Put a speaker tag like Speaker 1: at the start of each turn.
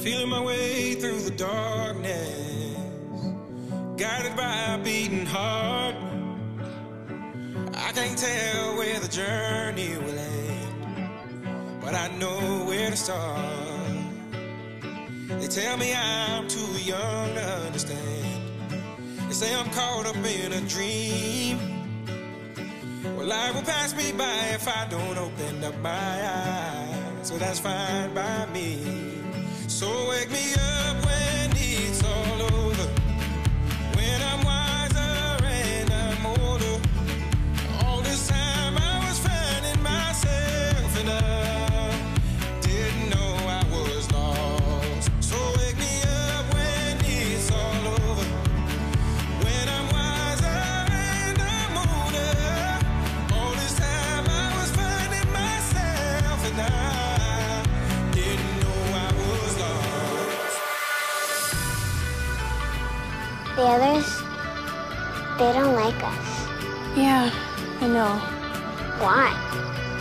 Speaker 1: Feeling my way through the darkness, guided by a beating heart. I can't tell where the journey will end, but I know where to start. They tell me I'm too young to understand. They say I'm caught up in a dream. Well, life will pass me by if I don't open up my eyes, so that's fine by me. So wake me up when it's all over, when I'm wiser and I'm older. All this time I was finding myself and I didn't know I was lost. So wake me up when it's all over, when I'm wiser and I'm older. All this time I was finding myself and I didn't know I was lost.
Speaker 2: The others, they don't like us.
Speaker 3: Yeah, I know.
Speaker 2: Why?